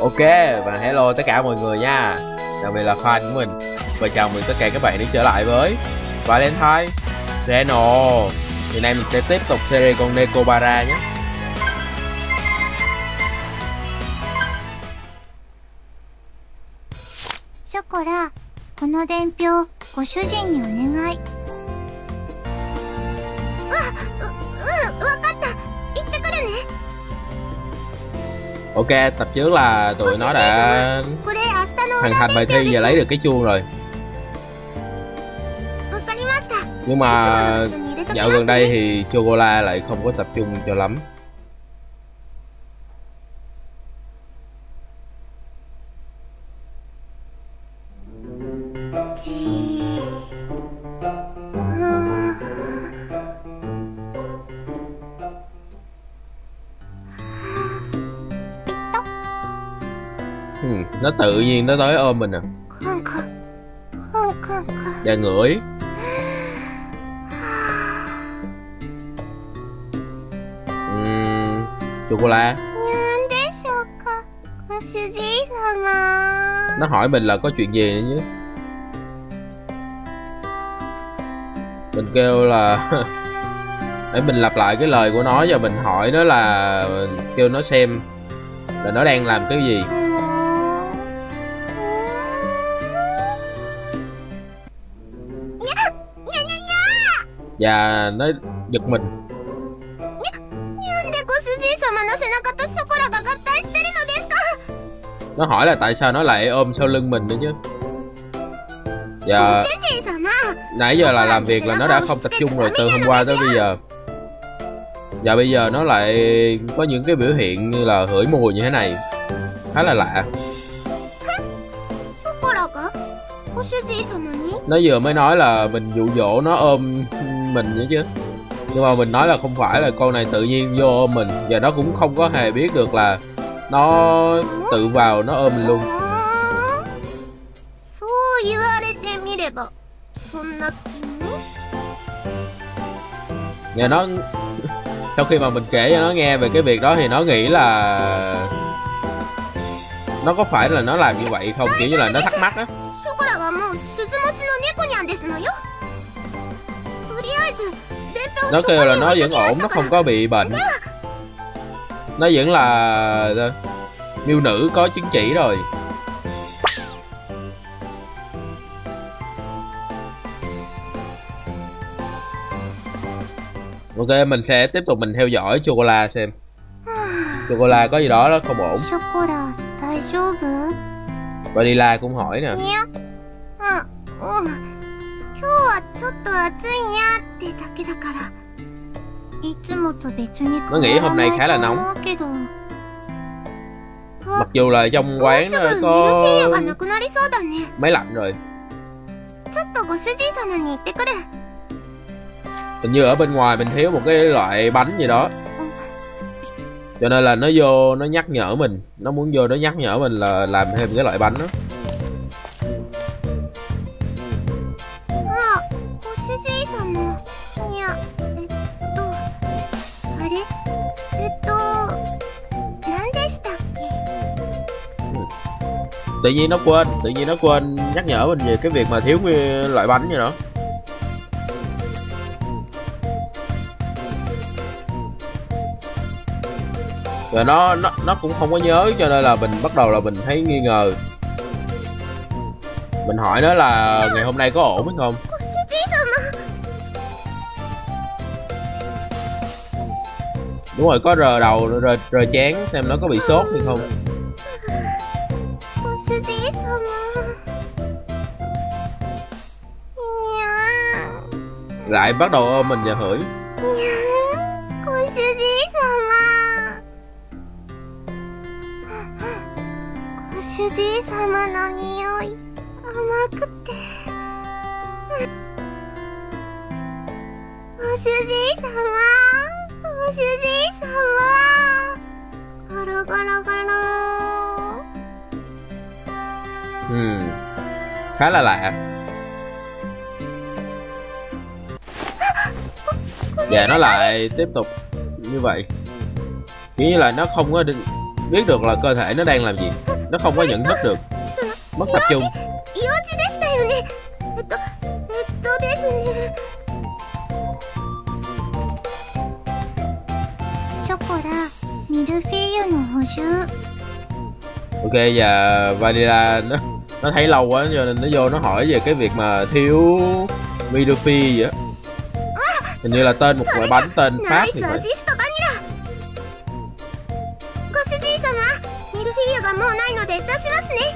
Ok, và hello tất cả mọi người nha. Đặc biệt là fan của mình. Và chào mừng tất cả các bạn đã trở lại với Valentine Channel. Thì nay mình sẽ tiếp tục series con Nekobara nhé. ショコラ、この伝票、ご主人にお願い。わかった。行ってくるね。 Ok, tập trước là tụi nó đã hoàn thành bài thi và lấy được cái chuông rồi. Nhưng mà dạo gần đây thì Chocola lại không có tập trung cho lắm. Nó tự nhiên nó tới ôm mình à. Và ngửi. Chocola. Nó hỏi mình là có chuyện gì nữa chứ. Mình kêu là để mình lặp lại cái lời của nó và mình hỏi nó là kêu nó xem là nó đang làm cái gì. Và nó giật mình. Nó hỏi là tại sao nó lại ôm sau lưng mình nữa chứ. Và nãy giờ là làm việc là nó đã không tập trung rồi, từ hôm qua tới bây giờ. Và bây giờ nó lại có những cái biểu hiện như là hửi mùi như thế này. Khá là lạ. Nó vừa mới nói là mình dụ dỗ nó ôm mình nữa chứ. Nhưng mà mình nói là không phải, là con này tự nhiên vô ôm mình. Và nó cũng không có hề biết được là nó tự vào nó ôm mình luôn. Và nó sau khi mà mình kể cho nó nghe về cái việc đó thì nó nghĩ là nó có phải là nó làm như vậy không, kiểu như là nó thắc mắc á. Nó kêu là nó vẫn ổn, nó không có bị bệnh. Nó vẫn là miêu nữ có chứng chỉ rồi. Ok, mình sẽ tiếp tục mình theo dõi Chocola xem Chocola có gì đó nó không ổn. Vanilla cũng hỏi nè. Nó nghĩ hôm nay khá là nóng. Mặc dù là trong quán nó có máy lạnh rồi. Hình như ở bên ngoài mình thiếu một cái loại bánh gì đó. Cho nên là nó vô nó nhắc nhở mình. Nó muốn vô nó nhắc nhở mình là làm thêm cái loại bánh đó. Tự nhiên nó quên nhắc nhở mình về cái việc mà thiếu loại bánh vậy đó. Rồi nó cũng không có nhớ, cho nên là mình bắt đầu là mình thấy nghi ngờ. Mình hỏi nó là ngày hôm nay có ổn hay không. Đúng rồi, có rờ đầu, rờ trán xem nó có bị sốt hay không. Lại bắt đầu ôm mình và hửi. Khá là lạ. Và nó lại tiếp tục như vậy, kiểu như là nó không có biết được là cơ thể nó đang làm gì. nó không có nhận thức được, mất tập trung. 用事でしたよね。ですね。ショコラ、ミルフィーユの補充。 Ok, và Vanilla nó thấy lâu quá cho nên nó vô nó hỏi về cái việc mà thiếu Midorfi vậy á. Hình như là tên một loại bánh tên Pháp thì phải. ご主人様、ミルフィーユがもうないので出しますね。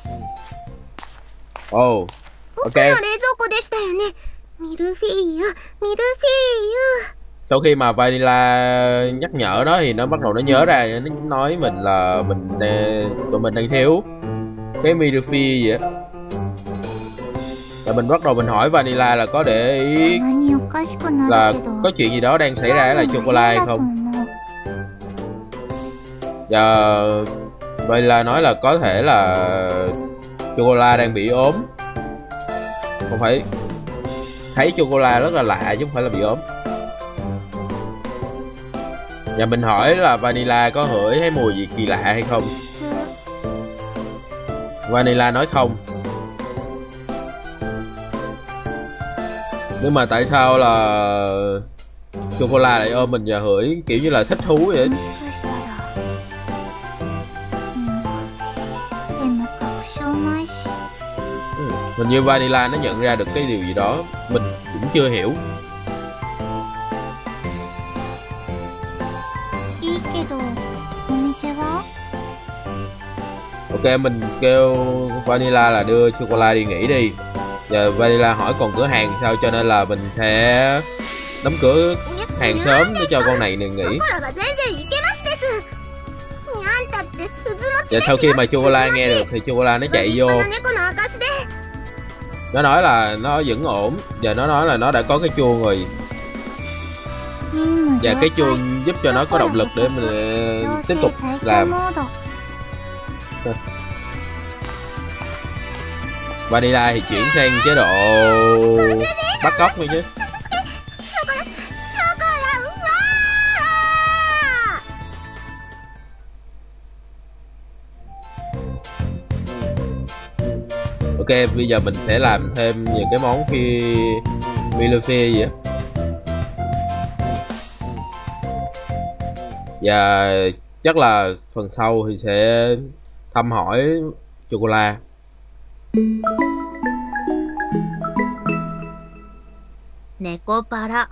Oh, 僕 ok. の冷蔵庫でしたよね。ミルフィーユ、ミルフィーユ。 Sau khi mà Vanilla nhắc nhở nó thì nó bắt đầu nó nhớ ra, nó nói mình là tụi mình đang thiếu cái Midorfi vậy á. Và mình bắt đầu mình hỏi Vanilla là có để ý たまにおかしくな là るけど。 có chuyện gì đó đang xảy ra với lại Chocola hay だと không. 思う。 Và Vanilla nói là có thể là Chocola đang bị ốm. Không phải, thấy Chocola rất là lạ chứ không phải là bị ốm. Và mình hỏi là Vanilla có ngửi thấy mùi gì kỳ lạ hay không. Vanilla nói không. Nhưng mà tại sao là Chocola lại ôm mình và hửi kiểu như là thích thú vậy? もしかしたら。でも確証ないし。 Hình như Vanilla nó nhận ra được cái điều gì đó mình cũng chưa hiểu. いいけど、お店は？ Ok, mình kêu Vanilla là đưa Chocola đi nghỉ đi. Và Vanilla hỏi còn cửa hàng sao, cho nên là mình sẽ đóng cửa hàng sớm để cho con này nghỉ. ショコラが全然いけますです。にゃんたって鈴持ち Và です sau よ。 khi mà Chocola nghe được thì Chocola nó chạy 立 vô. 派な猫の証で。 Nó nói là nó vẫn ổn. Và nó nói là nó đã có cái chuông rồi. 任務 Và 了 cái 解。 chuông giúp cho nó có động lực để mình tiếp tục 強制退去 làm. モード。 Vanilla thì chuyển sang chế độ bắt cóc thôi chứ. ショコラ、ショコラ、うわー。 Ok, bây giờ mình sẽ làm thêm những cái món Milofia gì á. Và chắc là phần sau thì sẽ thăm hỏi Chocola. 猫バラ。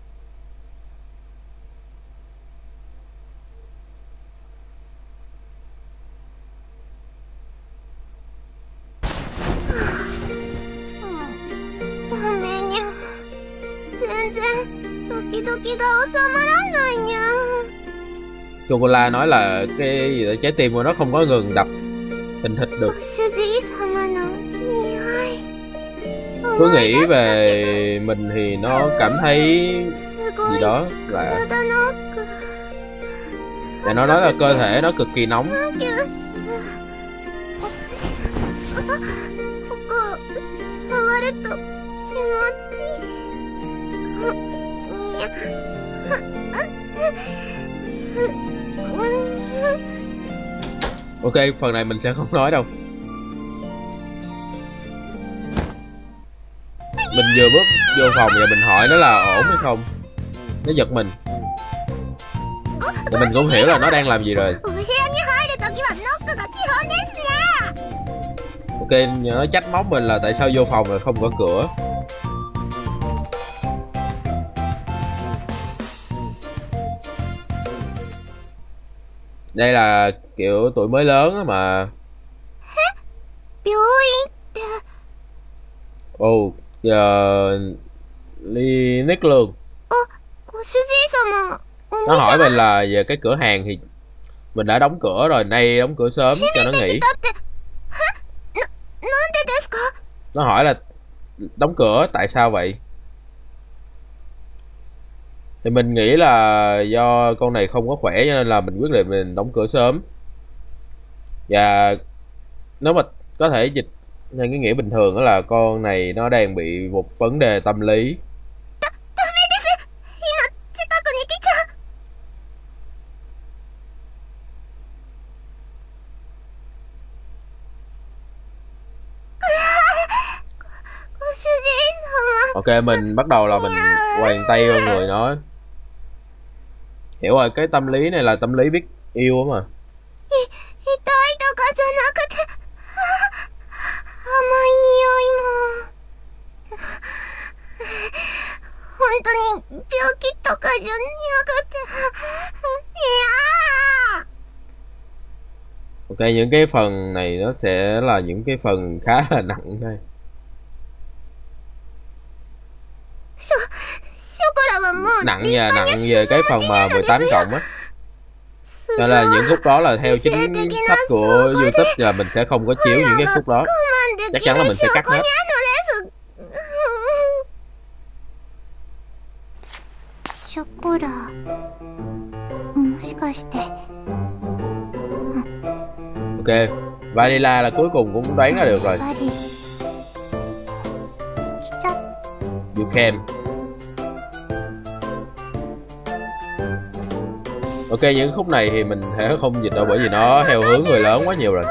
ダメにゃ。全然ドキドキが収まらないにゃ。 Chocola nói là cái gì đó, trái tim của nó không có ngừng đập thình thịch ご được. 主人様の匂い。 Cứ nghĩ về mình thì nó cảm thấy すご gì い đó là 体の奥。 và nó nói là cơ thể nó cực kỳ nóng. キュース。あ、ここ触ると気持ちいい。にゃ。 Ok, phần này mình sẽ không nói đâu. Mình vừa bước vô phòng và mình hỏi nó là ổn hay không. Nó giật mình. Và mình cũng hiểu là nó đang làm gì rồi. お部屋に入るときはノックが基本ですね。 Ok, nó trách móc mình là tại sao vô phòng rồi không có cửa. Đây là kiểu tuổi mới lớn á mà. 病院って。 Ồ, giờ Nick luôn. ご主人様、お Nó 店 hỏi は mình là về cái cửa hàng thì mình đã đóng cửa rồi, nay đóng cửa sớm cho nó nghỉ. だってなんでですか？ Nó hỏi là đóng cửa tại sao vậy? Thì mình nghĩ là do con này không có khỏe cho nên là mình quyết định mình đóng cửa sớm. Và nếu mà có thể dịch theo cái nghĩa bình thường đó là con này nó đang bị một vấn đề tâm lý. ダメです。今近くに来ちゃう。 Ok, Ok, mình bắt đầu là mình quàng tay vào người nó. Hiểu rồi, cái tâm lý này là tâm lý biết yêu á mà. 痛いとかじゃなくて、甘い匂いも。本当に病気とかじゃなくて、 Ok, những cái phần này nó sẽ là những cái phần khá là nặng đây. ショコラはもう Nặng về cái phần mà 18 cộng á. Cho nên là những khúc đó là theo chính sách của YouTube là mình sẽ không có chiếu những cái khúc đó. Chắc chắn là mình sẽ cắt hết. ショコラ、もしかして。 Ok, Vanilla là cuối cùng cũng đoán ra được rồi. You can. Ok, những khúc này thì mình sẽ không dịch đâu bởi vì nó theo hướng người lớn quá nhiều rồi.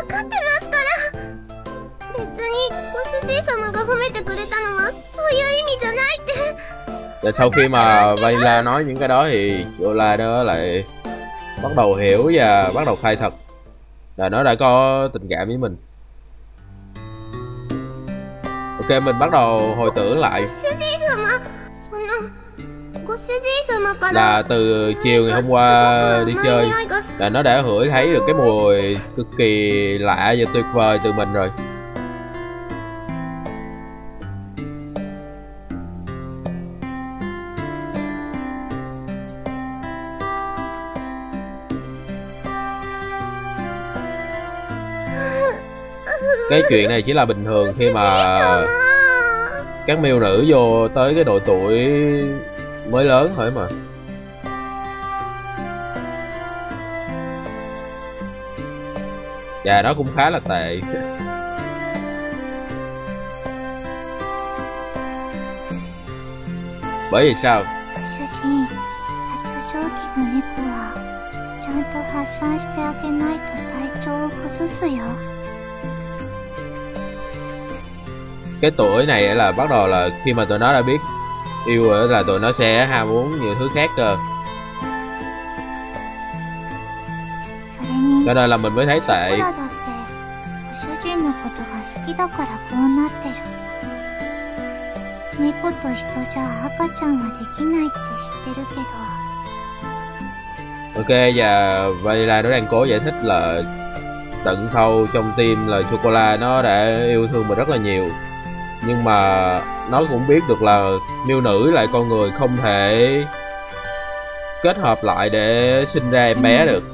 Và sau khi mà Vanilla nói những cái đó thì Chocola đó lại bắt đầu hiểu và bắt đầu khai thật là nó đã có tình cảm với mình. Ok, mình bắt đầu hồi tưởng lại là từ chiều ngày hôm qua đi chơi là nó đã ngửi thấy được cái mùi cực kỳ lạ và tuyệt vời từ mình rồi. Cái chuyện này chỉ là bình thường khi mà các miêu nữ vô tới cái độ tuổi mới lớn thôi mà. Và nó cũng khá là tệ. Bởi vì sao? Cái tuổi này là bắt đầu là khi mà tụi nó đã biết yêu rồi là tụi nó sẽ ham muốn nhiều thứ khác cơ. Cho nên là mình mới thấy tệ. Ok, và Vanilla nó đang cố giải thích là tận sâu trong tim là Chocola nó đã yêu thương mình rất là nhiều. Nhưng mà nó cũng biết được là miêu nữ lại con người không thể kết hợp lại để sinh ra em bé được.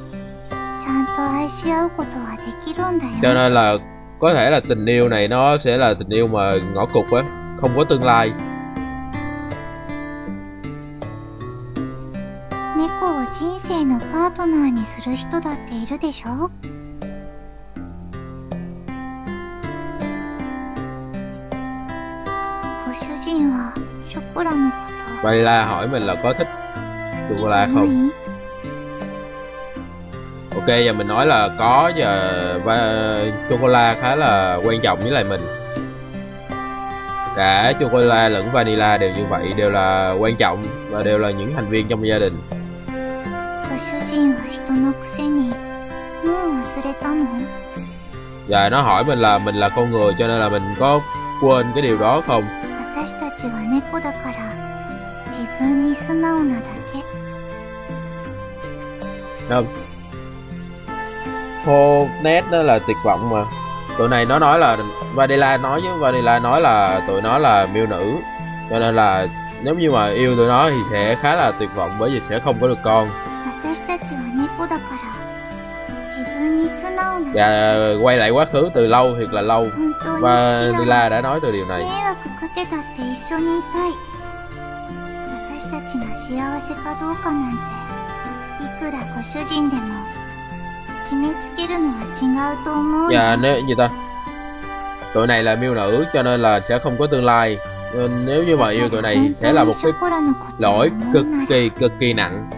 Cho nên là có thể là tình yêu này nó sẽ là tình yêu mà ngõ cụt á, không có tương lai. Vanilla hỏi mình là có thích Chocola không? Ok, và mình nói là có và Chocola khá là quan trọng với lại mình. Cả Chocola lẫn Vanilla đều như vậy, đều là quan trọng và đều là những thành viên trong gia đình. Và nó hỏi mình là con người cho nên là mình có quên cái điều đó không? Không. Khô nét đó là tuyệt vọng mà. Tụi này nó nói là Vanilla nói với Vanilla nói là tụi nó là miêu nữ. Cho nên là nếu như mà yêu tụi nó thì sẽ khá là tuyệt vọng bởi vì sẽ không có được con. Và quay lại quá khứ từ lâu thiệt là lâu, Vanilla đã nói từ điều này. Và nếu gì ta, tụi này là miêu nữ cho nên là sẽ không có tương lai, nên nếu như mà yêu tụi này thì sẽ là một cái lỗi cực kỳ nặng.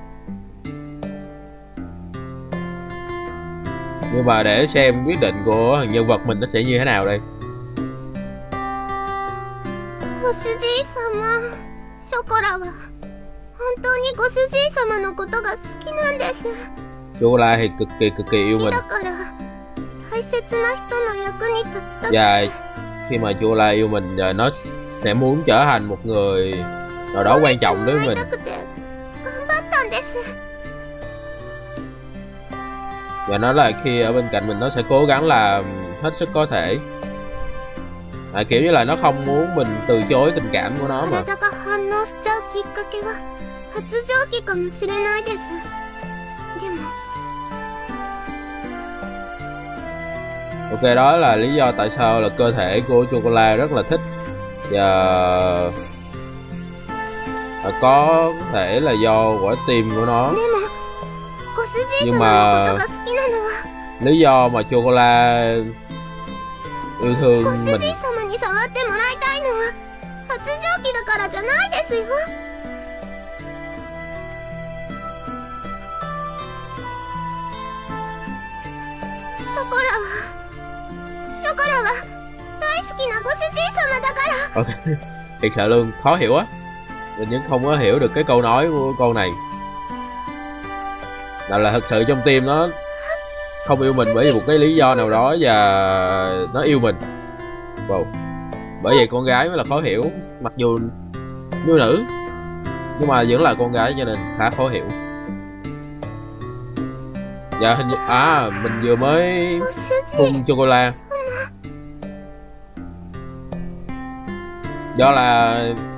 Nhưng mà để xem quyết định của nhân vật mình nó sẽ như thế nào đây. ご主人様、ショコラは本当にご主人様のことが好きなんです。 Chocola thì cực kỳ yêu 好き mình. だから大切な人の役に立ちたくて。 Và khi mà Chocola yêu mình và nó sẽ muốn trở thành một người nào đó quan trọng đối với mình. 頑張ったんです。 Và nó là khi ở bên cạnh mình nó sẽ cố gắng làm hết sức có thể. Kiểu như là nó không muốn mình từ chối tình cảm của nó mà. 体が反応しちゃうきっかけは発情期かもしれないです。でも Ok, đó là lý do tại sao là cơ thể của Chocola rất là thích. Và có thể là do quả tim của nó. でもご主人様のことが好きなのは lý do mà Chocola yêu ご thương 主 mình 人様に触ってもらいたいのは発情期だからじゃないですよ。ショコラは大好きなご主人様だから。 Ok, thiệt sự luôn, khó hiểu á. Mình vẫn không có hiểu được cái câu nói của con này. Là thật sự trong tim nó không yêu mình bởi vì một cái lý do nào đó và nó yêu mình. Wow. Bởi vậy con gái mới là khó hiểu. Mặc dù như nữ nhưng mà vẫn là con gái cho nên khá khó hiểu. Dạ hình như mình vừa mới ご主人 phun Chocola. Do là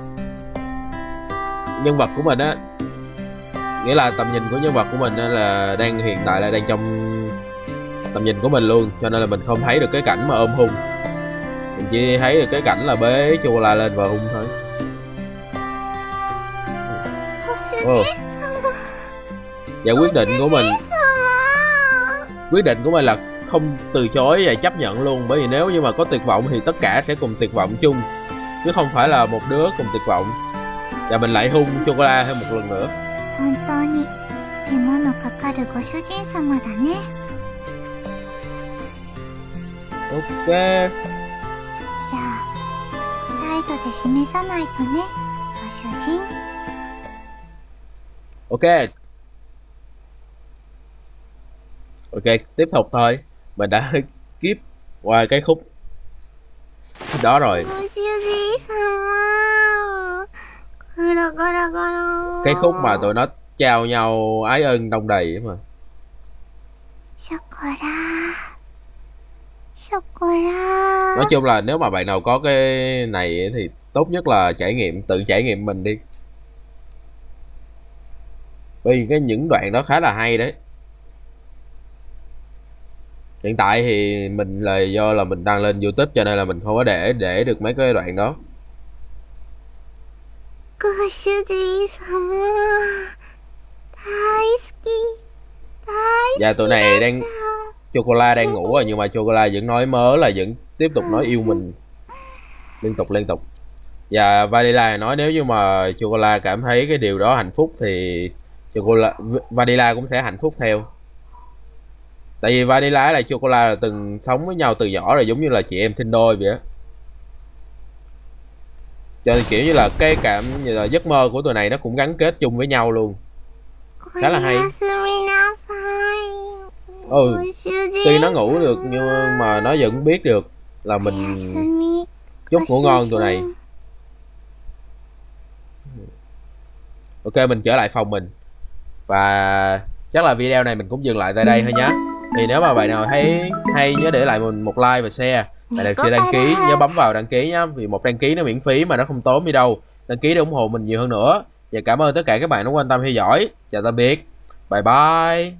nhân vật của mình á, nghĩa là tầm nhìn của nhân vật của mình á là hiện tại là đang trong tầm nhìn của mình luôn, cho nên là mình không thấy được cái cảnh mà ôm hung. Mình chỉ thấy được cái cảnh là bế Chocola lên và hung thôi. ご主人様。 Và quyết định của mình 様。 là không từ chối và chấp nhận luôn, bởi vì nếu như mà có tuyệt vọng thì tất cả sẽ cùng tuyệt vọng chung, chứ không phải là một đứa cùng tuyệt vọng. Và mình lại hung Chocola thêm một lần nữa. 本当に手間のかかるご主人様だね。 Ok. じゃあ態度で示さないとね、ご主人。 Ok. Ok, tiếp tục thôi. Mình đã skip qua cái khúc đó rồi. ご主人様。ガラガラガラ。 Cái khúc mà tụi nó trao nhau ái ân đong đầy mà. ショコラ。ショコラ。 Nói chung là nếu mà bạn nào có cái này thì tốt nhất là tự trải nghiệm mình đi. Bởi vì những đoạn đó khá là hay đấy. Hiện tại thì mình là do là mình đăng lên YouTube cho nên là mình không có để được mấy cái đoạn đó. ご主人様。大好き。大好き。 Và tụi này đang Chocola đang ngủ rồi nhưng mà Chocola vẫn nói mớ là vẫn tiếp tục nói yêu mình liên tục. Và Vanilla nói nếu như mà Chocola cảm thấy cái điều đó hạnh phúc thì Vanilla cũng sẽ hạnh phúc theo. Tại vì Vanilla là Chocola là từng sống với nhau từ nhỏ rồi, giống như là chị em sinh đôi vậy á. Cho nên kiểu như là cái cảm như là giấc mơ của tụi này nó cũng gắn kết chung với nhau luôn. Khá là hay. Tuy nó ngủ được nhưng mà nó vẫn biết được là mình chúc ngủ ngon tụi này. Ok, mình trở lại phòng mình. Và chắc là video này mình cũng dừng lại tại đây thôi nhé. Thì nếu mà bạn nào thấy hay nhớ để lại mình một like và share. Bạn nào chưa đăng ký nhớ bấm vào đăng ký nhé. Vì một đăng ký nó miễn phí mà nó không tốn đi đâu. Đăng ký để ủng hộ mình nhiều hơn nữa. Và cảm ơn tất cả các bạn đã quan tâm theo dõi. Chào tạm biệt. Bye bye.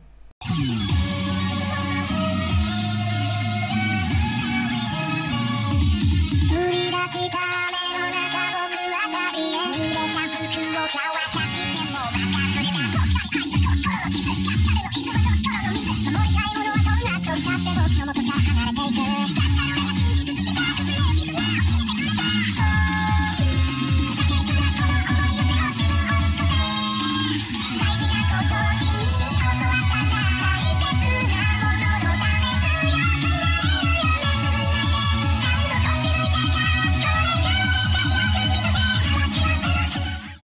Hãy subscribe cho kênh Ghiền Mì Gõ để không bỏ lỡ